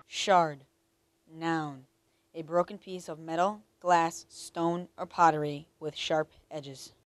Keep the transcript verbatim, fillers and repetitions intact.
Shard. Noun. A broken piece of metal, glass, stone, or pottery with sharp edges.